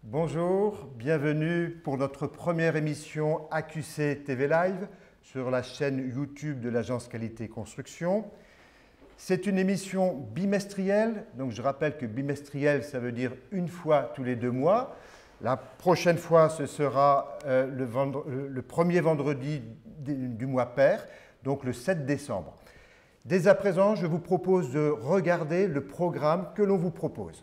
Bonjour, bienvenue pour notre première émission AQC TV Live sur la chaîne YouTube de l'Agence Qualité Construction. C'est une émission bimestrielle, donc je rappelle que bimestriel, ça veut dire une fois tous les 2 mois. La prochaine fois, ce sera le premier vendredi du mois pair, donc le 7 décembre. Dès à présent, je vous propose de regarder le programme que l'on vous propose.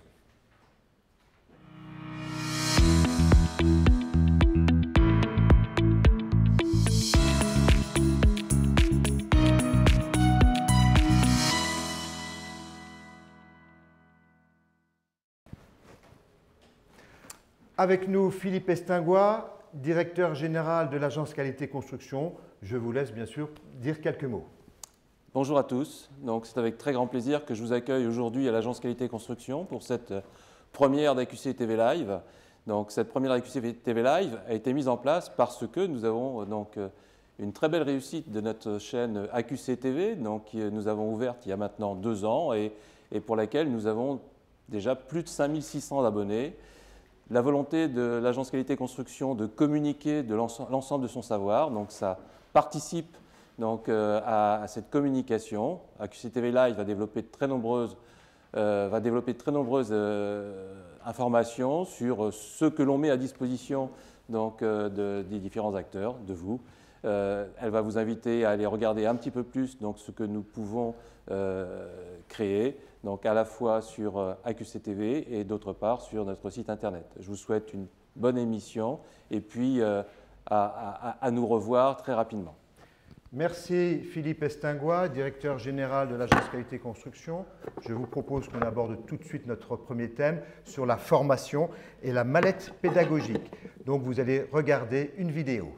Avec nous, Philippe Estingois, directeur général de l'Agence Qualité Construction. Je vous laisse bien sûr dire quelques mots. Bonjour à tous. C'est avec très grand plaisir que je vous accueille aujourd'hui à l'Agence Qualité Construction pour cette première d'AQC TV Live. Cette première d'AQC TV Live a été mise en place parce que nous avons une très belle réussite de notre chaîne AQC TV, que nous avons ouverte il y a maintenant 2 ans et pour laquelle nous avons déjà plus de 5600 abonnés. La volonté de l'Agence Qualité Construction de communiquer de l'ensemble de son savoir, ça participe à cette communication. AQC TV Live va développer de très nombreuses, informations sur ce que l'on met à disposition des différents acteurs, de vous. Elle va vous inviter à aller regarder un petit peu plus ce que nous pouvons créer, à la fois sur AQC TV et d'autre part sur notre site internet. Je vous souhaite une bonne émission et puis à nous revoir très rapidement. Merci Philippe Estingois, directeur général de l'Agence Qualité Construction. Je vous propose qu'on aborde tout de suite notre premier thème sur la formation et la mallette pédagogique. Donc vous allez regarder une vidéo.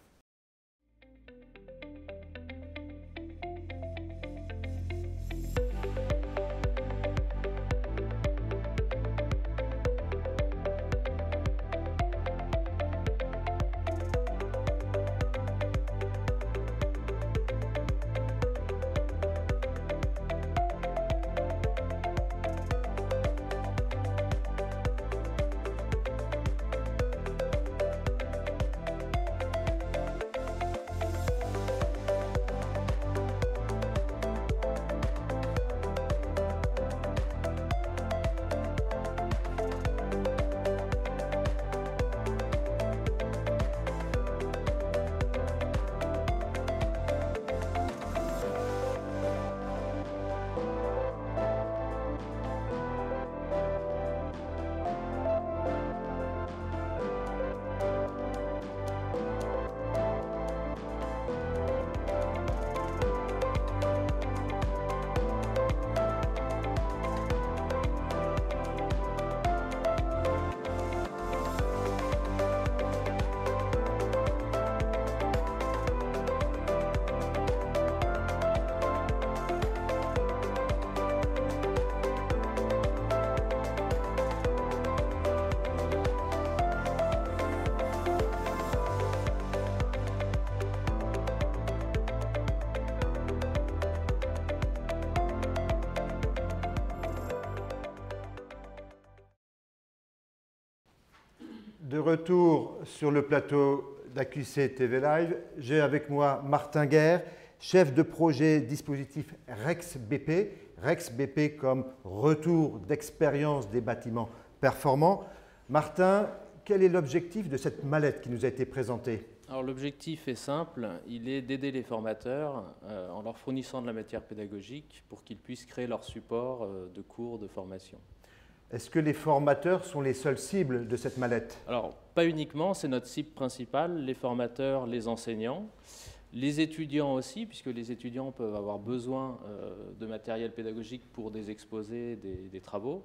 De retour sur le plateau d'AQC TV Live, j'ai avec moi Martin Guerre, chef de projet dispositif REX-BP. REX-BP comme retour d'expérience des bâtiments performants. Martin, quel est l'objectif de cette mallette qui nous a été présentée? Alors l'objectif est simple, il est d'aider les formateurs en leur fournissant de la matière pédagogique pour qu'ils puissent créer leur support de cours de formation. Est-ce que les formateurs sont les seules cibles de cette mallette? Alors, pas uniquement, c'est notre cible principale, les formateurs, les enseignants, les étudiants aussi, puisque les étudiants peuvent avoir besoin de matériel pédagogique pour des exposés, des travaux.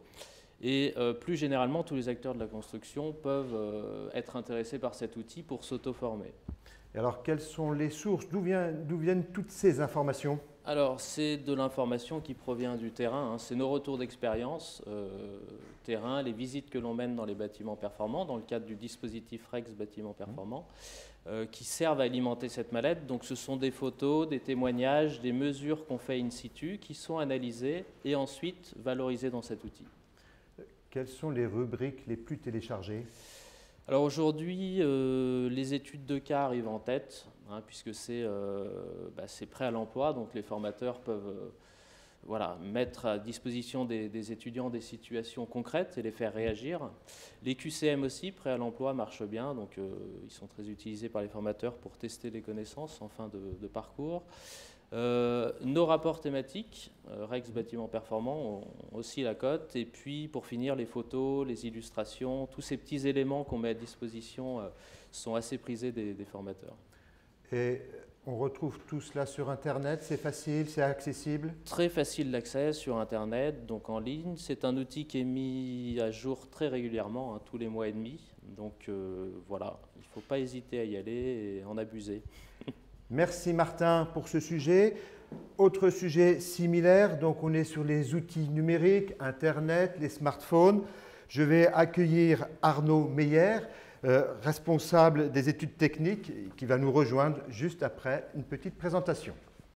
Et plus généralement, tous les acteurs de la construction peuvent être intéressés par cet outil pour s'auto-former. Et alors, quelles sont les sources? D'où viennent toutes ces informations? Alors, c'est de l'information qui provient du terrain, c'est nos retours d'expérience terrain, les visites que l'on mène dans les bâtiments performants, dans le cadre du dispositif REX bâtiments performants, qui servent à alimenter cette mallette. Donc, ce sont des photos, des témoignages, des mesures qu'on fait in situ, qui sont analysées et ensuite valorisées dans cet outil. Quelles sont les rubriques les plus téléchargées? Alors aujourd'hui, les études de cas arrivent en tête, hein, puisque c'est prêt à l'emploi, donc les formateurs peuvent mettre à disposition des étudiants des situations concrètes et les faire réagir. Les QCM aussi, prêt à l'emploi, marchent bien, donc ils sont très utilisés par les formateurs pour tester les connaissances en fin de parcours. Nos rapports thématiques, REX Bâtiment Performant, ont aussi la cote. Et puis, pour finir, les photos, les illustrations, tous ces petits éléments qu'on met à disposition sont assez prisés des formateurs. Et on retrouve tout cela sur Internet, c'est facile, c'est accessible? Très facile d'accès sur Internet, donc en ligne. C'est un outil qui est mis à jour très régulièrement, hein, tous les mois et demi. Donc voilà, il ne faut pas hésiter à y aller et en abuser. Merci Martin pour ce sujet. Autre sujet similaire, donc on est sur les outils numériques, Internet, les smartphones. Je vais accueillir Arnaud Meyer, responsable des études techniques, qui va nous rejoindre juste après une petite présentation.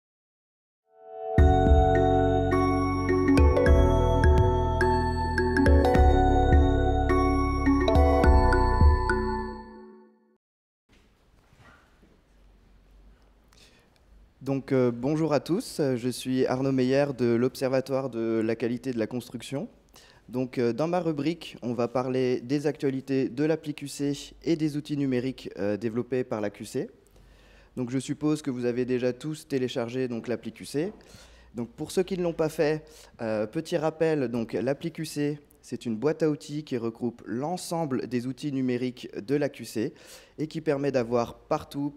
Donc bonjour à tous, je suis Arnaud Meyer de l'Observatoire de la qualité de la construction. Donc dans ma rubrique, on va parler des actualités de l'appli QC et des outils numériques développés par la QC. Donc je suppose que vous avez déjà tous téléchargé l'appli QC. Donc pour ceux qui ne l'ont pas fait, petit rappel, donc l'appli QC, c'est une boîte à outils qui regroupe l'ensemble des outils numériques de la QC et qui permet d'avoir partout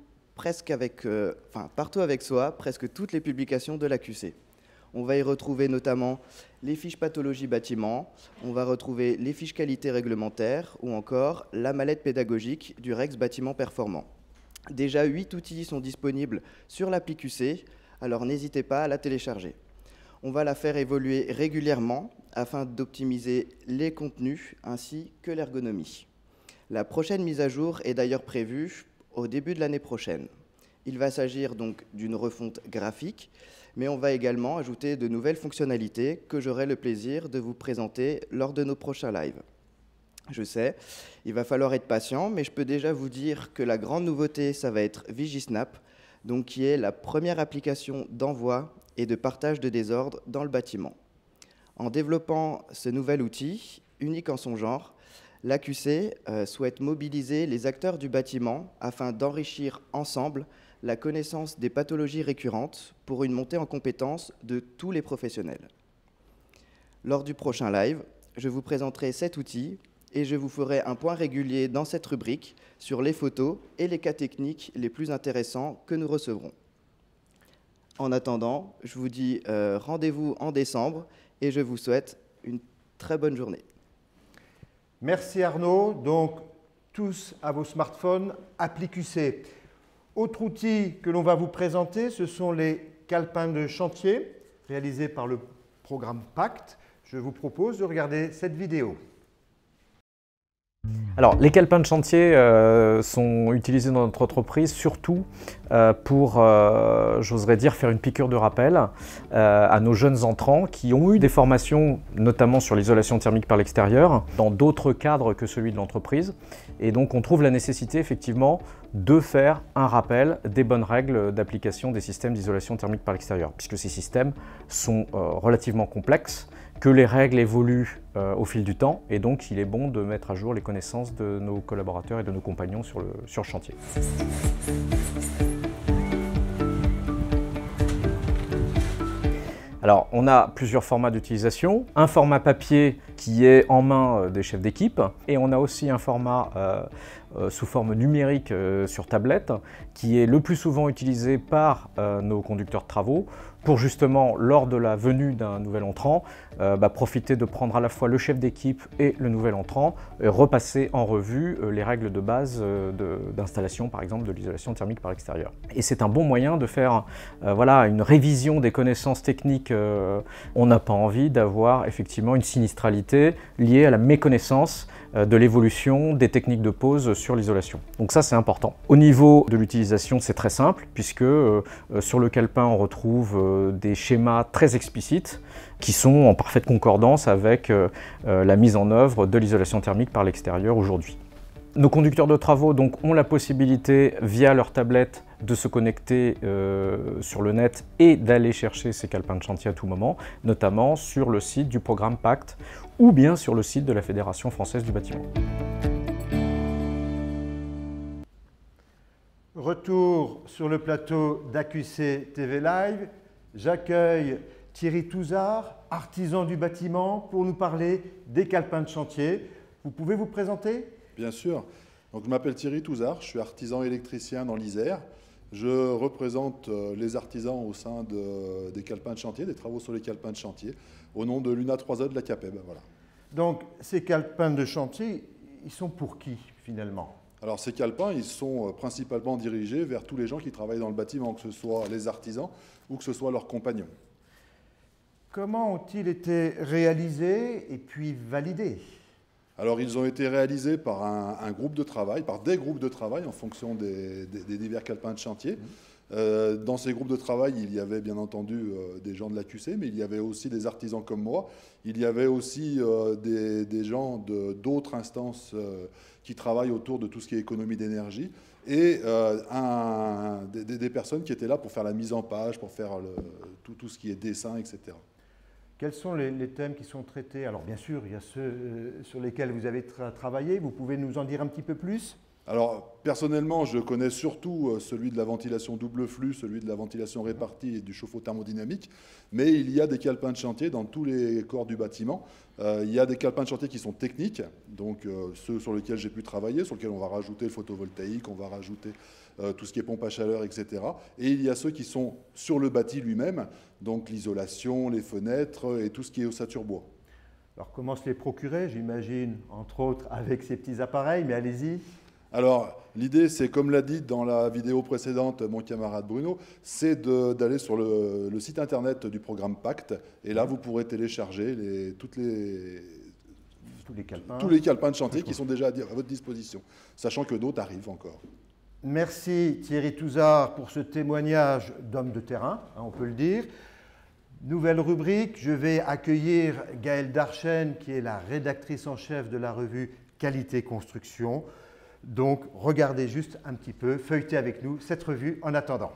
avec soi presque toutes les publications de la QC. On va y retrouver notamment les fiches pathologie bâtiment, on va retrouver les fiches qualité réglementaire ou encore la mallette pédagogique du REX Bâtiment Performant. Déjà 8 outils sont disponibles sur l'appli QC, alors n'hésitez pas à la télécharger. On va la faire évoluer régulièrement afin d'optimiser les contenus ainsi que l'ergonomie. La prochaine mise à jour est d'ailleurs prévue au début de l'année prochaine. Il va s'agir donc d'une refonte graphique, mais on va également ajouter de nouvelles fonctionnalités que j'aurai le plaisir de vous présenter lors de nos prochains lives. Je sais, il va falloir être patient, mais je peux déjà vous dire que la grande nouveauté, ça va être VigiSnap, donc qui est la première application d'envoi et de partage de désordre dans le bâtiment. En développant ce nouvel outil, unique en son genre, l'AQC souhaite mobiliser les acteurs du bâtiment afin d'enrichir ensemble la connaissance des pathologies récurrentes pour une montée en compétence de tous les professionnels. Lors du prochain live, je vous présenterai cet outil et je vous ferai un point régulier dans cette rubrique sur les photos et les cas techniques les plus intéressants que nous recevrons. En attendant, je vous dis rendez-vous en décembre et je vous souhaite une très bonne journée. Merci Arnaud. Donc, tous à vos smartphones, appli QC. Autre outil que l'on va vous présenter, ce sont les calepins de chantier réalisés par le programme PACT. Je vous propose de regarder cette vidéo. Alors, les calepins de chantier sont utilisés dans notre entreprise surtout pour, j'oserais dire, faire une piqûre de rappel à nos jeunes entrants qui ont eu des formations, notamment sur l'isolation thermique par l'extérieur, dans d'autres cadres que celui de l'entreprise. Et donc, on trouve la nécessité, effectivement, de faire un rappel des bonnes règles d'application des systèmes d'isolation thermique par l'extérieur, puisque ces systèmes sont relativement complexes, que les règles évoluent au fil du temps, et donc il est bon de mettre à jour les connaissances de nos collaborateurs et de nos compagnons sur le chantier. Alors, on a plusieurs formats d'utilisation. Un format papier qui est en main des chefs d'équipe, et on a aussi un format sous forme numérique sur tablette, qui est le plus souvent utilisé par nos conducteurs de travaux pour justement, lors de la venue d'un nouvel entrant, profiter de prendre à la fois le chef d'équipe et le nouvel entrant, et repasser en revue les règles de base d'installation, par exemple, de l'isolation thermique par l'extérieur. Et c'est un bon moyen de faire une révision des connaissances techniques. On n'a pas envie d'avoir effectivement une sinistralité liée à la méconnaissance de l'évolution des techniques de pose sur l'isolation. Donc ça, c'est important. Au niveau de l'utilisation, c'est très simple, puisque sur le calepin, on retrouve des schémas très explicites qui sont en parfaite concordance avec la mise en œuvre de l'isolation thermique par l'extérieur aujourd'hui. Nos conducteurs de travaux donc, ont la possibilité, via leur tablette, de se connecter sur le net et d'aller chercher ces calepins de chantier à tout moment, notamment sur le site du programme Pacte ou bien sur le site de la Fédération française du bâtiment. Retour sur le plateau d'AQC TV Live. J'accueille Thierry Touzard, artisan du bâtiment, pour nous parler des calepins de chantier. Vous pouvez vous présenter ? Bien sûr. Donc, je m'appelle Thierry Touzard, je suis artisan électricien dans l'Isère. Je représente les artisans au sein des calepins de chantier, des travaux sur les calepins de chantier, au nom de l'UNA 3E de la CAPEB. Voilà. Donc, ces calepins de chantier, ils sont pour qui, finalement ? Alors, ces calepins, ils sont principalement dirigés vers tous les gens qui travaillent dans le bâtiment, que ce soit les artisans ou que ce soit leurs compagnons. Comment ont-ils été réalisés et puis validés ? Alors, ils ont été réalisés par un groupe de travail, par des groupes de travail en fonction des divers calepins de chantier. Dans ces groupes de travail, il y avait bien entendu des gens de l'AQC, mais il y avait aussi des artisans comme moi. Il y avait aussi des gens d'autres instances qui travaillent autour de tout ce qui est économie d'énergie et des personnes qui étaient là pour faire la mise en page, pour faire tout ce qui est dessin, etc. Quels sont les thèmes qui sont traités? Alors bien sûr, il y a ceux sur lesquels vous avez travaillé. Vous pouvez nous en dire un petit peu plus? Alors personnellement, je connais surtout celui de la ventilation double flux, celui de la ventilation répartie et du chauffe-eau thermodynamique. Mais il y a des calepins de chantier dans tous les corps du bâtiment. Il y a des calepins de chantier qui sont techniques, donc ceux sur lesquels j'ai pu travailler, sur lesquels on va rajouter le photovoltaïque, on va rajouter tout ce qui est pompe à chaleur, etc. Et il y a ceux qui sont sur le bâti lui-même, donc l'isolation, les fenêtres et tout ce qui est ossature bois. Alors comment se les procurer? J'imagine, entre autres, avec ces petits appareils, mais allez-y. Alors, l'idée, c'est, comme l'a dit dans la vidéo précédente mon camarade Bruno, c'est d'aller sur le site internet du programme Pacte, et là, vous pourrez télécharger tous les calepins de chantier qui sont déjà à votre disposition, sachant que d'autres arrivent encore. Merci Thierry Touzard pour ce témoignage d'homme de terrain, on peut le dire. Nouvelle rubrique, je vais accueillir Gaëlle Darchen, qui est la rédactrice en chef de la revue Qualité Construction. Donc, regardez juste un petit peu, feuilletez avec nous cette revue en attendant.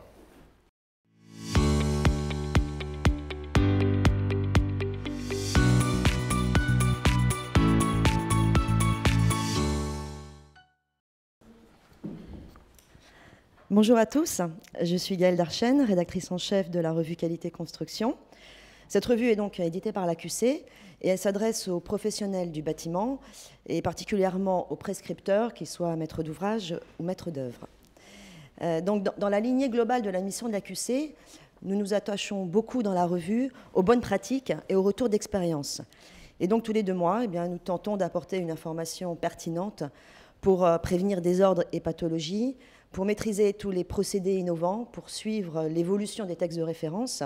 Bonjour à tous, je suis Gaëlle Darchen, rédactrice en chef de la revue Qualité Construction. Cette revue est donc éditée par l'AQC et elle s'adresse aux professionnels du bâtiment et particulièrement aux prescripteurs, qu'ils soient maîtres d'ouvrage ou maîtres d'œuvre. Donc, dans la lignée globale de la mission de l'AQC, nous nous attachons beaucoup dans la revue aux bonnes pratiques et aux retours d'expérience. Et donc tous les 2 mois, nous tentons d'apporter une information pertinente pour prévenir désordres et pathologies, pour maîtriser tous les procédés innovants, pour suivre l'évolution des textes de référence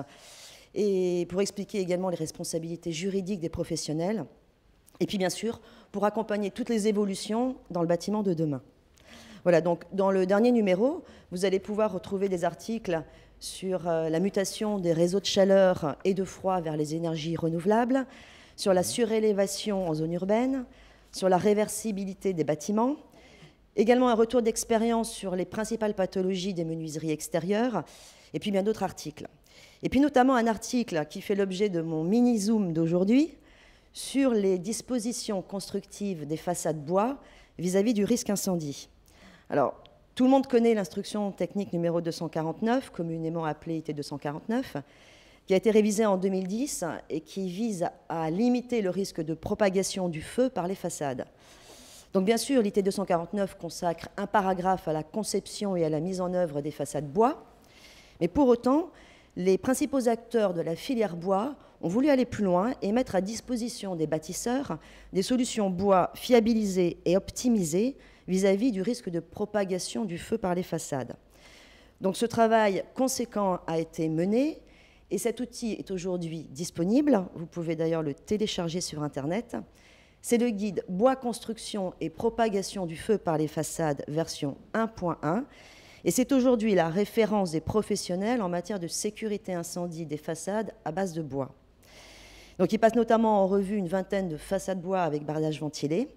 et pour expliquer également les responsabilités juridiques des professionnels. Et puis bien sûr, pour accompagner toutes les évolutions dans le bâtiment de demain. Voilà, donc dans le dernier numéro, vous allez pouvoir retrouver des articles sur la mutation des réseaux de chaleur et de froid vers les énergies renouvelables, sur la surélévation en zone urbaine, sur la réversibilité des bâtiments, également un retour d'expérience sur les principales pathologies des menuiseries extérieures, et puis bien d'autres articles. Et puis notamment un article qui fait l'objet de mon mini-zoom d'aujourd'hui sur les dispositions constructives des façades bois vis-à-vis du risque incendie. Alors, tout le monde connaît l'instruction technique numéro 249, communément appelée IT 249, qui a été révisée en 2010 et qui vise à limiter le risque de propagation du feu par les façades. Donc bien sûr, l'IT 249 consacre un paragraphe à la conception et à la mise en œuvre des façades bois, mais pour autant, les principaux acteurs de la filière bois ont voulu aller plus loin et mettre à disposition des bâtisseurs des solutions bois fiabilisées et optimisées vis-à-vis du risque de propagation du feu par les façades. Donc ce travail conséquent a été mené et cet outil est aujourd'hui disponible. Vous pouvez d'ailleurs le télécharger sur Internet. C'est le guide Bois construction et propagation du feu par les façades version 1.1 et c'est aujourd'hui la référence des professionnels en matière de sécurité incendie des façades à base de bois. Donc il passe notamment en revue une vingtaine de façades bois avec bardage ventilé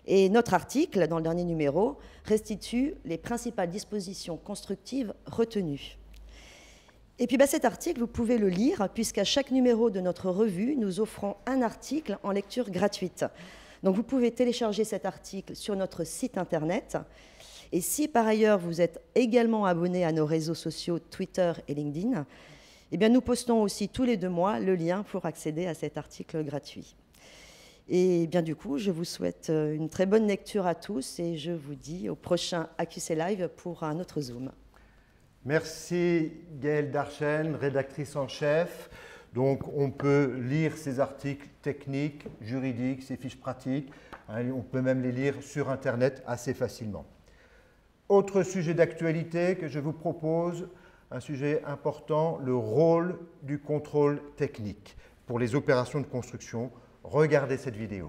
Et notre article, dans le dernier numéro, restitue les principales dispositions constructives retenues. Et puis cet article, vous pouvez le lire, puisqu'à chaque numéro de notre revue, nous offrons un article en lecture gratuite. Donc vous pouvez télécharger cet article sur notre site internet. Et si par ailleurs vous êtes également abonné à nos réseaux sociaux Twitter et LinkedIn, eh bien, nous postons aussi tous les 2 mois le lien pour accéder à cet article gratuit. Et bien du coup, je vous souhaite une très bonne lecture à tous et je vous dis au prochain AQC Live pour un autre Zoom. Merci Gaëlle Darchen, rédactrice en chef. Donc on peut lire ces articles techniques, juridiques, ces fiches pratiques. On peut même les lire sur Internet assez facilement. Autre sujet d'actualité que je vous propose, un sujet important, le rôle du contrôle technique pour les opérations de construction. Regardez cette vidéo.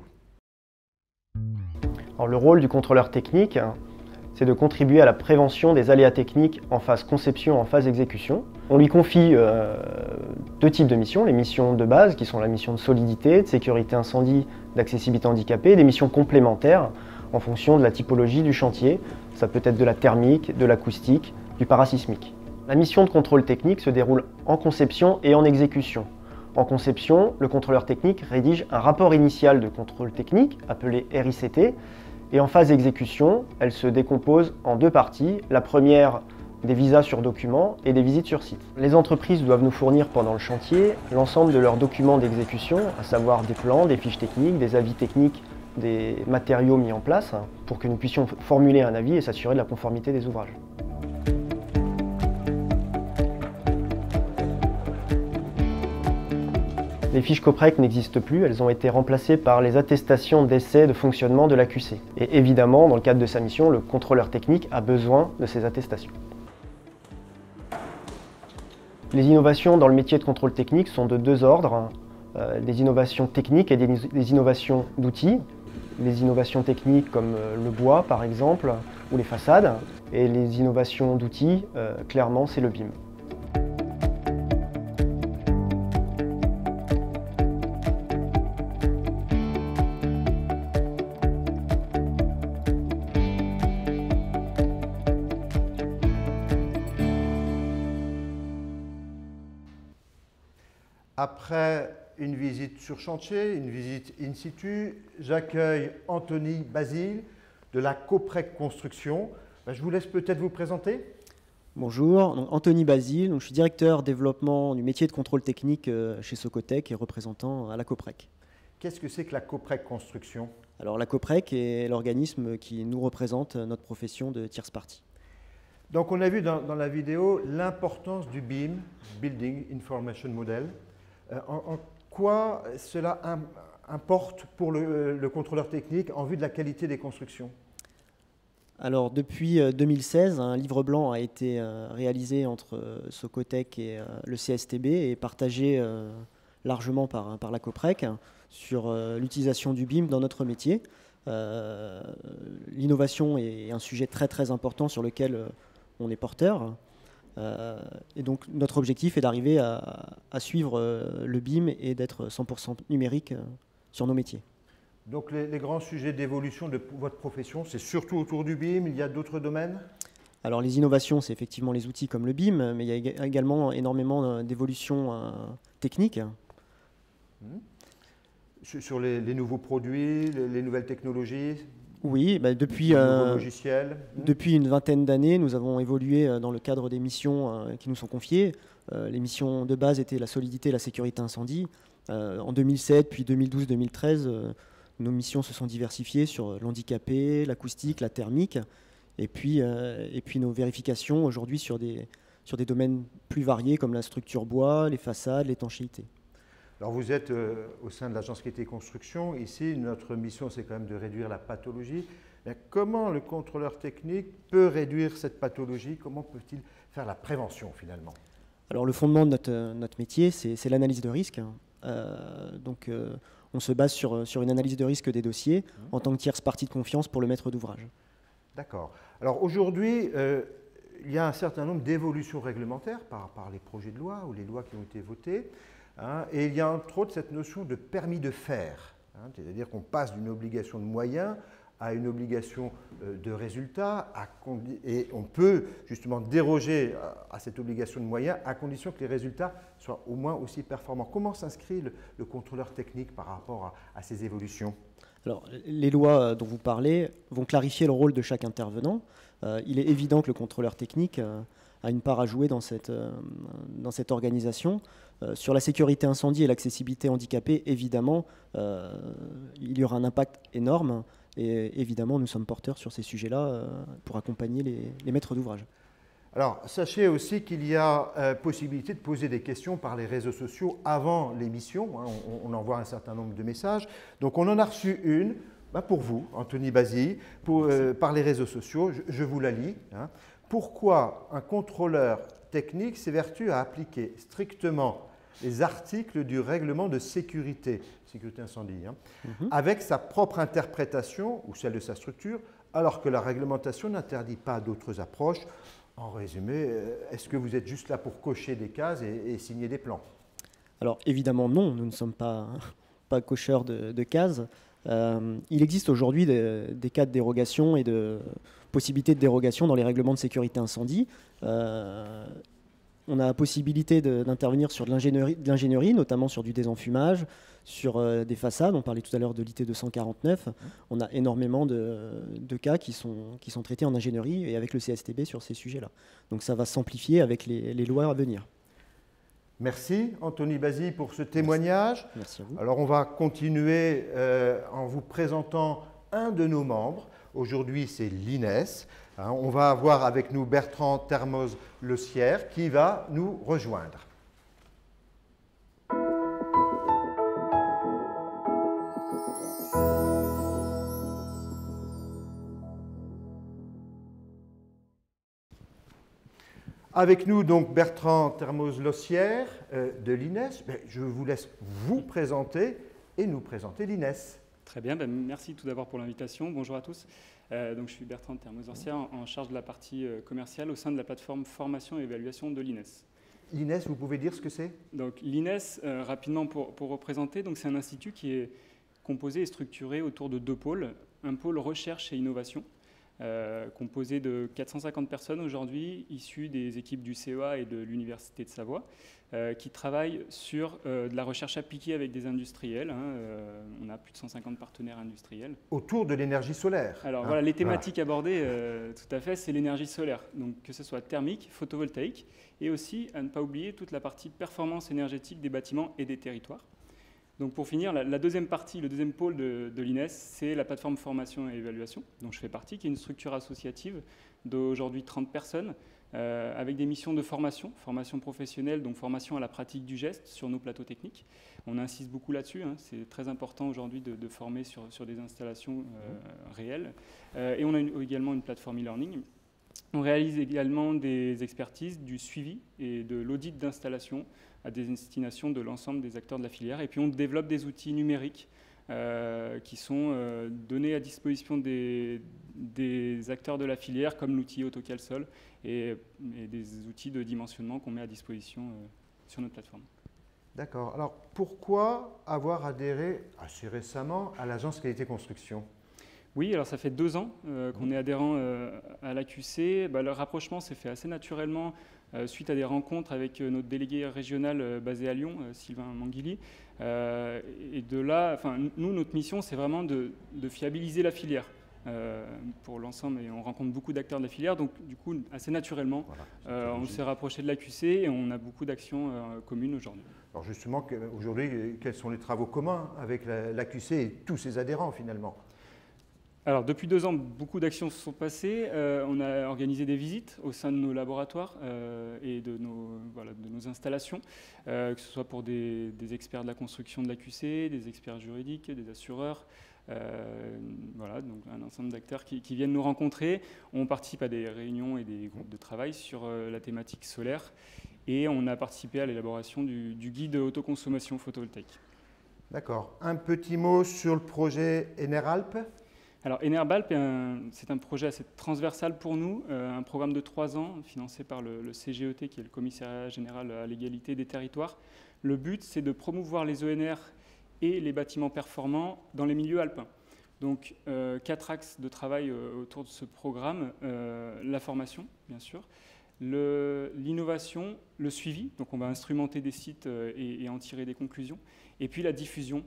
Alors, le rôle du contrôleur technique, c'est de contribuer à la prévention des aléas techniques en phase conception, en phase exécution. On lui confie 2 types de missions, les missions de base qui sont la mission de solidité, de sécurité incendie, d'accessibilité handicapée, et des missions complémentaires en fonction de la typologie du chantier. Ça peut être de la thermique, de l'acoustique, du parasismique. La mission de contrôle technique se déroule en conception et en exécution. En conception, le contrôleur technique rédige un rapport initial de contrôle technique, appelé RICT, et en phase exécution, elle se décompose en 2 parties. La première, des visas sur document et des visites sur site. Les entreprises doivent nous fournir pendant le chantier l'ensemble de leurs documents d'exécution, à savoir des plans, des fiches techniques, des avis techniques, des matériaux mis en place, pour que nous puissions formuler un avis et s'assurer de la conformité des ouvrages. Les fiches COPREC n'existent plus, elles ont été remplacées par les attestations d'essai de fonctionnement de l'AQC. Et évidemment, dans le cadre de sa mission, le contrôleur technique a besoin de ces attestations. Les innovations dans le métier de contrôle technique sont de 2 ordres, des innovations techniques et des innovations d'outils. Les innovations techniques comme le bois par exemple, ou les façades, et les innovations d'outils, clairement c'est le BIM. Après une visite sur chantier, une visite in situ, j'accueille Anthony Basile de la COPREC Construction. Je vous laisse peut-être vous présenter. Bonjour, donc Anthony Basile, donc je suis directeur développement du métier de contrôle technique chez Socotec et représentant à la COPREC. Qu'est-ce que c'est que la COPREC Construction? Alors la COPREC est l'organisme qui nous représente notre profession de tierce partie. Donc on a vu dans la vidéo l'importance du BIM, Building Information Model. En quoi cela importe pour le contrôleur technique en vue de la qualité des constructions? Alors depuis 2016, un livre blanc a été réalisé entre Socotec et le CSTB et partagé largement par la COPREC sur l'utilisation du BIM dans notre métier. L'innovation est un sujet très très important sur lequel on est porteur. Et donc notre objectif est d'arriver à suivre le BIM et d'être 100% numérique sur nos métiers. Donc les grands sujets d'évolution de votre profession, c'est surtout autour du BIM, il y a d'autres domaines? Alors les innovations, c'est effectivement les outils comme le BIM, mais il y a également énormément d'évolutions techniques. Sur les nouveaux produits, les nouvelles technologies? Oui, depuis une vingtaine d'années, nous avons évolué dans le cadre des missions qui nous sont confiées. Les missions de base étaient la solidité et la sécurité incendie. En 2007, puis 2012-2013, nos missions se sont diversifiées sur l'handicapé, l'acoustique, la thermique, et puis nos vérifications aujourd'hui sur des domaines plus variés comme la structure bois, les façades, l'étanchéité. Alors vous êtes au sein de l'agence Qualité Construction. Ici, notre mission, c'est quand même de réduire la pathologie. Mais comment le contrôleur technique peut réduire cette pathologie? Comment peut-il faire la prévention finalement? Alors le fondement de notre métier, c'est l'analyse de risque. On se base sur une analyse de risque des dossiers en tant que tierce partie de confiance pour le maître d'ouvrage. D'accord. Alors aujourd'hui, il y a un certain nombre d'évolutions réglementaires par les projets de loi ou les lois qui ont été votées. Et il y a entre autres cette notion de permis de faire, c'est-à-dire qu'on passe d'une obligation de moyens à une obligation de résultat, et on peut justement déroger à cette obligation de moyens à condition que les résultats soient au moins aussi performants. Comment s'inscrit le contrôleur technique par rapport à ces évolutions? Alors, les lois dont vous parlez vont clarifier le rôle de chaque intervenant. Il est évident que le contrôleur technique a une part à jouer dans cette organisation. Sur la sécurité incendie et l'accessibilité handicapée, évidemment, il y aura un impact énorme. Et évidemment, nous sommes porteurs sur ces sujets-là pour accompagner les maîtres d'ouvrage. Alors, sachez aussi qu'il y a possibilité de poser des questions par les réseaux sociaux avant l'émission. Hein, on envoie un certain nombre de messages. Donc, on en a reçu une pour vous, Anthony Basile, par les réseaux sociaux. Je vous la lis. Hein. Pourquoi un contrôleur technique s'évertue à appliquer strictement les articles du règlement de sécurité incendie, hein, avec sa propre interprétation ou celle de sa structure, alors que la réglementation n'interdit pas d'autres approches? En résumé, est-ce que vous êtes juste là pour cocher des cases et signer des plans? Alors évidemment non, nous ne sommes pas cocheurs de cases. Il existe aujourd'hui des cas de dérogation et de possibilités de dérogation dans les règlements de sécurité incendie. On a la possibilité d'intervenir sur de l'ingénierie, notamment sur du désenfumage, sur des façades. On parlait tout à l'heure de l'IT 249. On a énormément de cas qui sont traités en ingénierie et avec le CSTB sur ces sujets-là. Donc ça va s'amplifier avec les lois à venir. Merci Anthony Basile pour ce témoignage. Merci à vous. Alors on va continuer en vous présentant un de nos membres. Aujourd'hui c'est l'INES. On va avoir avec nous Bertrand Termoz-Lecière qui va nous rejoindre. Avec nous donc Bertrand Termoz-Lecière de l'INES. Je vous laisse vous présenter et nous présenter l'INES. Très bien, merci tout d'abord pour l'invitation. Bonjour à tous. Donc, je suis Bertrand Termoz-Lecière en charge de la partie commerciale au sein de la plateforme formation et évaluation de l'INES. L'INES, vous pouvez dire ce que c'est? Donc l'INES, rapidement pour représenter, c'est un institut qui est composé et structuré autour de deux pôles. Un pôle recherche et innovation, composé de 450 personnes aujourd'hui, issues des équipes du CEA et de l'Université de Savoie, qui travaillent sur de la recherche appliquée avec des industriels. On a plus de 150 partenaires industriels. Autour de l'énergie solaire. Alors voilà, les thématiques abordées, tout à fait, c'est l'énergie solaire. Donc que ce soit thermique, photovoltaïque, et aussi, à ne pas oublier, toute la partie performance énergétique des bâtiments et des territoires. Donc pour finir, la deuxième partie, le deuxième pôle de l'INES, c'est la plateforme formation et évaluation, dont je fais partie, qui est une structure associative d'aujourd'hui 30 personnes, avec des missions de formation professionnelle, donc formation à la pratique du geste sur nos plateaux techniques. On insiste beaucoup là-dessus, c'est très important aujourd'hui de former sur des installations réelles. Et on a également une plateforme e-learning. On réalise également des expertises, du suivi et de l'audit d'installation à destination de l'ensemble des acteurs de la filière. Et puis on développe des outils numériques qui sont donnés à disposition des acteurs de la filière, comme l'outil AutoCalSol et des outils de dimensionnement qu'on met à disposition sur notre plateforme. D'accord. Alors pourquoi avoir adhéré assez récemment à l'agence Qualité Construction ? Oui, alors ça fait 2 ans qu'on est adhérent à l'AQC. Le rapprochement s'est fait assez naturellement suite à des rencontres avec notre délégué régional basé à Lyon, Sylvain Manguili. Et de là, nous, notre mission, c'est vraiment de fiabiliser la filière pour l'ensemble. Et on rencontre beaucoup d'acteurs de la filière. Donc, du coup, assez naturellement, on s'est rapproché de l'AQC et on a beaucoup d'actions communes aujourd'hui. Alors justement, aujourd'hui, quels sont les travaux communs avec l'AQC et tous ses adhérents, finalement ? Alors, depuis 2 ans, beaucoup d'actions se sont passées. On a organisé des visites au sein de nos laboratoires et de nos installations, que ce soit pour des experts de la construction de l'AQC, des experts juridiques, des assureurs, donc un ensemble d'acteurs qui viennent nous rencontrer. On participe à des réunions et des groupes de travail sur la thématique solaire et on a participé à l'élaboration du guide autoconsommation photovoltaïque. D'accord. Un petit mot sur le projet Eneralp. Alors Enerbalp, c'est un projet assez transversal pour nous, un programme de 3 ans financé par le CGET, qui est le Commissariat général à l'égalité des territoires. Le but, c'est de promouvoir les ENR et les bâtiments performants dans les milieux alpins. Donc 4 axes de travail autour de ce programme, la formation bien sûr, l'innovation, le suivi, donc on va instrumenter des sites et en tirer des conclusions, et puis la diffusion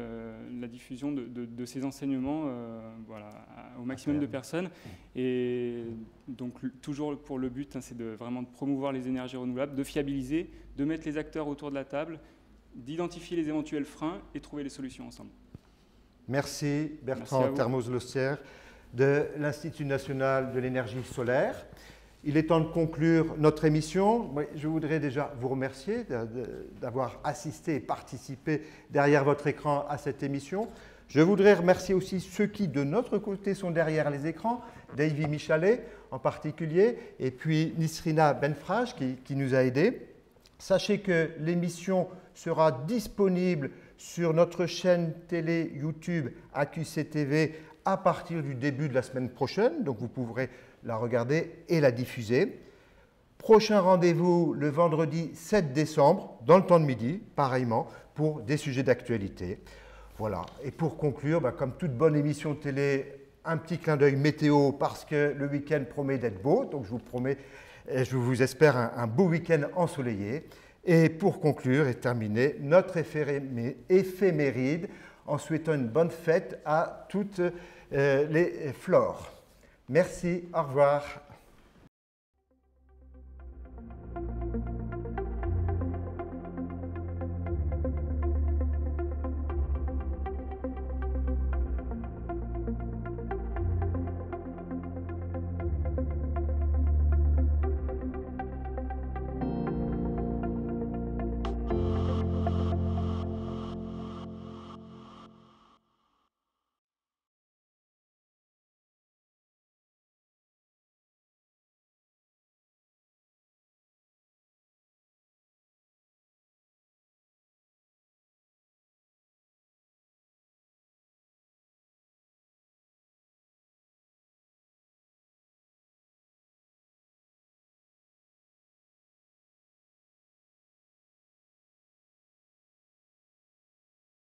de ces enseignements voilà, au maximum de personnes. Et donc toujours pour le but, hein, c'est vraiment de promouvoir les énergies renouvelables, de fiabiliser, de mettre les acteurs autour de la table, d'identifier les éventuels freins et trouver les solutions ensemble. Merci Bertrand Termoz-Lossière de l'Institut national de l'énergie solaire. Il est temps de conclure notre émission. Je voudrais déjà vous remercier d'avoir assisté et participé derrière votre écran à cette émission. Je voudrais remercier aussi ceux qui, de notre côté, sont derrière les écrans, Davy Michalet en particulier, et puis Nisrina Benfrage qui nous a aidés. Sachez que l'émission sera disponible sur notre chaîne télé YouTube AQC TV à partir du début de la semaine prochaine, donc vous pourrez la regarder et la diffuser. Prochain rendez-vous le vendredi 7 décembre, dans le temps de midi, pareillement, pour des sujets d'actualité. Voilà. Et pour conclure, comme toute bonne émission télé, un petit clin d'œil météo, parce que le week-end promet d'être beau, donc je vous espère un beau week-end ensoleillé. Et pour conclure et terminer, notre éphéméride, en souhaitant une bonne fête à toutes les flores. Merci, au revoir.